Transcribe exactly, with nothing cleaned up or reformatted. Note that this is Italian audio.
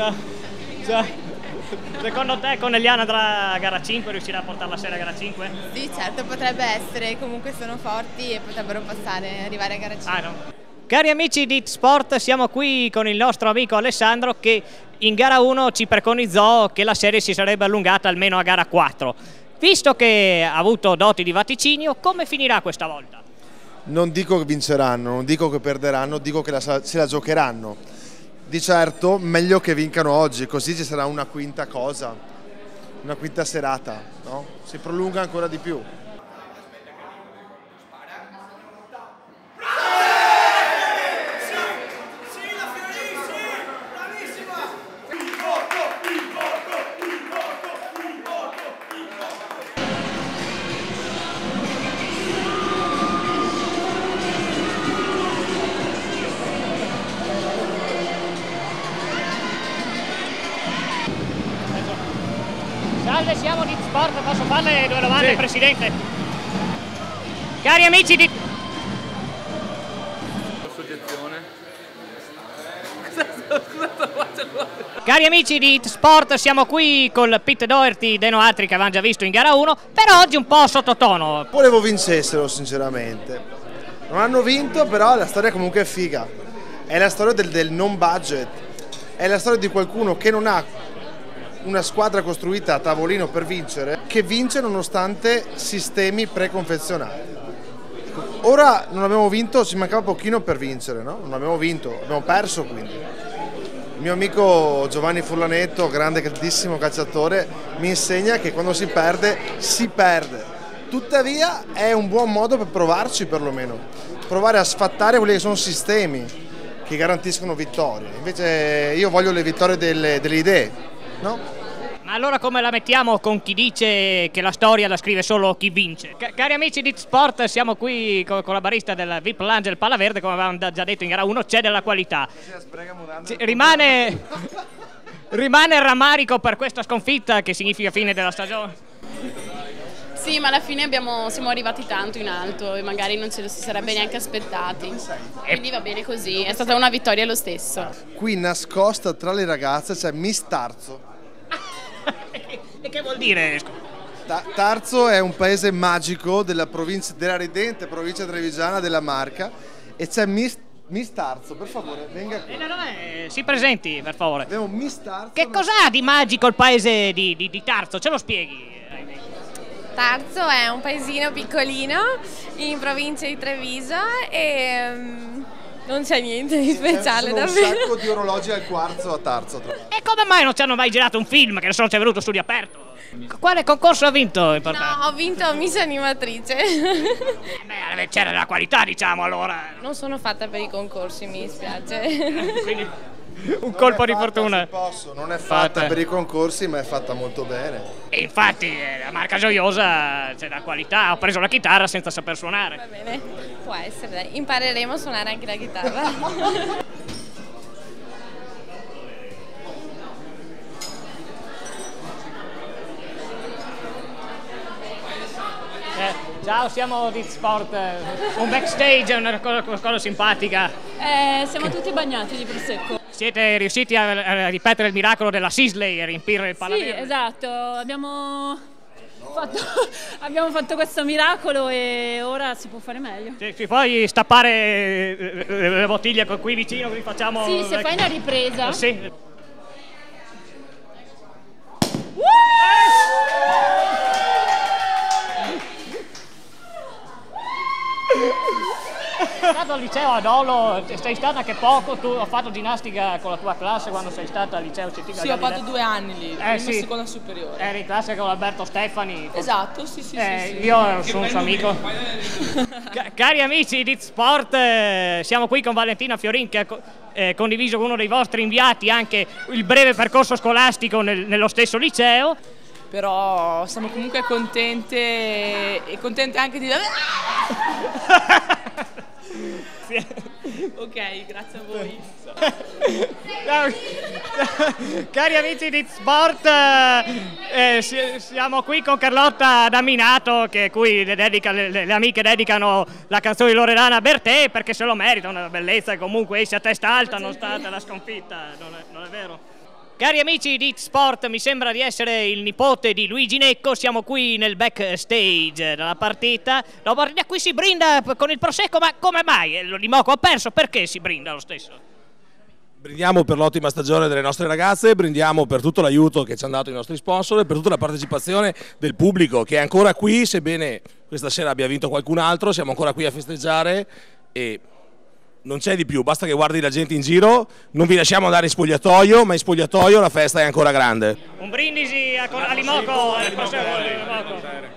Ciao. Ciao. Secondo te Conegliano andrà a gara cinque, riuscirà a portare la serie a gara cinque? Sì, certo, potrebbe essere, comunque sono forti e potrebbero passare, arrivare a gara cinque. Ah, no. Cari amici di Sport, siamo qui con il nostro amico Alessandro che in gara uno ci preconizzò che la serie si sarebbe allungata almeno a gara quattro. Visto che ha avuto doti di vaticinio, come finirà questa volta? Non dico che vinceranno, non dico che perderanno, dico che la, se la giocheranno. Di certo meglio che vincano oggi, così ci sarà una quinta cosa, una quinta serata, no? Si prolunga ancora di più. Salve, siamo di Sport, posso farle due domande Sì. al Presidente? Cari amici di... Soggezione. Cari amici di Sport, siamo qui col Pit Doherty Deno Altri che avevamo già visto in gara uno, però oggi un po' sottotono. Volevo vincessero sinceramente, non hanno vinto, però la storia comunque è figa, è la storia del, del non budget, è la storia di qualcuno che non ha una squadra costruita a tavolino per vincere, che vince nonostante sistemi preconfezionati. Ora non abbiamo vinto, ci mancava pochino per vincere, no? Non abbiamo vinto, abbiamo perso quindi. Il mio amico Giovanni Furlanetto, grande, grandissimo calciatore, mi insegna che quando si perde, si perde. Tuttavia è un buon modo per provarci perlomeno, provare a sfattare quelli che sono sistemi che garantiscono vittorie. Invece io voglio le vittorie delle, delle idee, no? Ma allora come la mettiamo con chi dice che la storia la scrive solo chi vince? C cari amici di Sport, siamo qui con, con la barista del V I P Lounge del Palaverde, come avevamo già detto in gara uno, c'è della qualità. C rimane, rimane il rammarico per questa sconfitta che significa fine della stagione? Sì, ma alla fine abbiamo, siamo arrivati tanto in alto e magari non ce lo si sarebbe neanche aspettati. Quindi va bene così, è stata una vittoria lo stesso. Qui nascosta tra le ragazze c'è Miss Tarzo. E che vuol dire? Ta Tarzo è un paese magico della provincia, della ridente provincia trevigiana della Marca, e c'è Miss, Miss Tarzo, per favore, venga qui. Eh, no, no, eh, si presenti, per favore. Abbiamo Miss Tarzo. Che cos'ha di magico il paese di, di, di Tarzo? Ce lo spieghi? Tarzo è un paesino piccolino in provincia di Treviso e um, non c'è niente di speciale Sono un davvero. sacco di orologi al quarzo a Tarzo. Tra E come mai non ci hanno mai girato un film che nessuno ci è venuto studio aperto? Quale concorso ha vinto in particolare? No, ho vinto Miss Animatrice. Beh, c'era della qualità, diciamo, allora. Non sono fatta per i concorsi, mi dispiace. Quindi un colpo di fortuna. Posso, non è fatta Fatta. per i concorsi, ma è fatta molto bene. E infatti eh, la marca gioiosa c'è da qualità. Ho preso la chitarra senza saper Va suonare. bene, può essere, dai. Impareremo a suonare anche la chitarra. Eh, ciao, siamo di Sport, eh, un backstage, una cosa, cosa simpatica. Eh, siamo tutti bagnati di prosecco. Siete riusciti a, a ripetere il miracolo della Sisley e riempire il Sì, Palaverde? esatto, abbiamo fatto, abbiamo fatto questo miracolo e ora si può fare meglio. Sì, ci puoi stappare eh, le, le bottiglie qui vicino, così facciamo... Sì, se fai una ripresa. Sì. Sei stato al liceo ad Olo, sei stata anche poco, tu hai fatto ginnastica con la tua classe quando sei stata al liceo Cettina Sì, ho Galilei? fatto due anni lì, prima Eh, e sì. seconda superiore. Eri in classe con Alberto Stefani. Esatto, sì, sì, Eh, sì, sì. io sono un suo amico. Ca- cari amici di Sport, eh, siamo qui con Valentina Fiorin che ha co- eh, condiviso con uno dei vostri inviati anche il breve percorso scolastico nel- nello stesso liceo. Però siamo comunque contente e contente anche di... Ok, grazie a voi. Cari amici di Sport, eh, si- siamo qui con Carlotta Daminato, che cui le, dedica, le, le amiche dedicano la canzone di Loredana Bertè perché se lo merita, una bellezza e comunque esce a testa alta nonostante la sconfitta, non è, non è vero? Cari amici di Sport, mi sembra di essere il nipote di Luigi Necco, siamo qui nel backstage della partita. La partita qui si brinda con il prosecco, ma come mai? Limoco ha perso, perché si brinda lo stesso? Brindiamo per l'ottima stagione delle nostre ragazze, brindiamo per tutto l'aiuto che ci hanno dato i nostri sponsor e per tutta la partecipazione del pubblico che è ancora qui, sebbene questa sera abbia vinto qualcun altro, siamo ancora qui a festeggiare e non c'è di più, basta che guardi la gente in giro, non vi lasciamo andare in spogliatoio, ma in spogliatoio la festa è ancora grande. Un brindisi a, a Limoco, al prosecco.